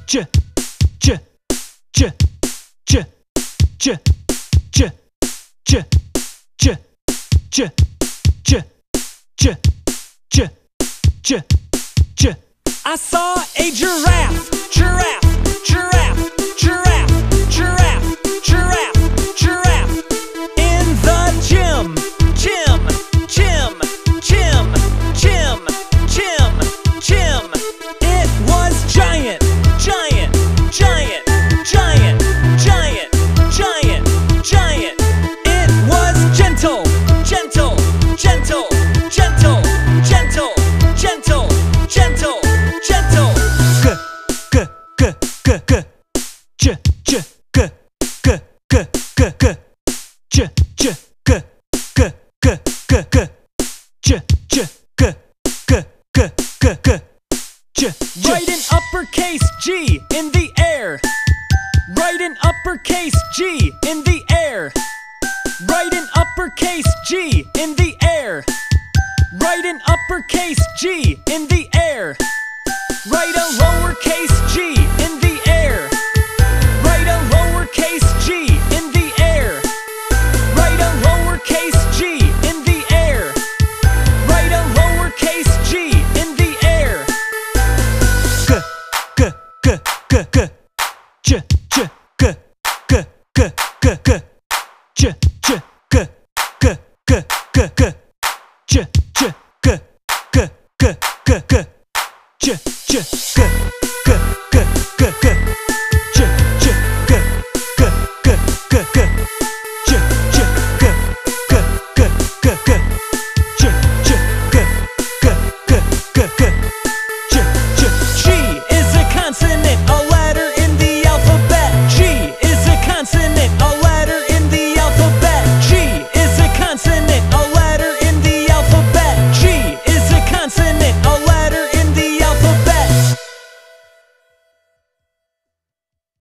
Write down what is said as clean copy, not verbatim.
j j j j j j j j j j j j j j. I saw a giraffe, giraffe, giraffe, giraffe, giraffe, giraffe, giraffe in the gym, gym, gym, gym, gym, gym, gym. It was giant, giant, giant, giant, giant, giant, giant. It was gentle, gentle, gentle, gentle, gentle, gentle, gentle, gentle. G g g g j j g g g g g j j g g g g g j j g g g g g j. Write an uppercase G in the air. Write an uppercase G in the air. Write an uppercase G in the air. Write an uppercase G in the air. Write a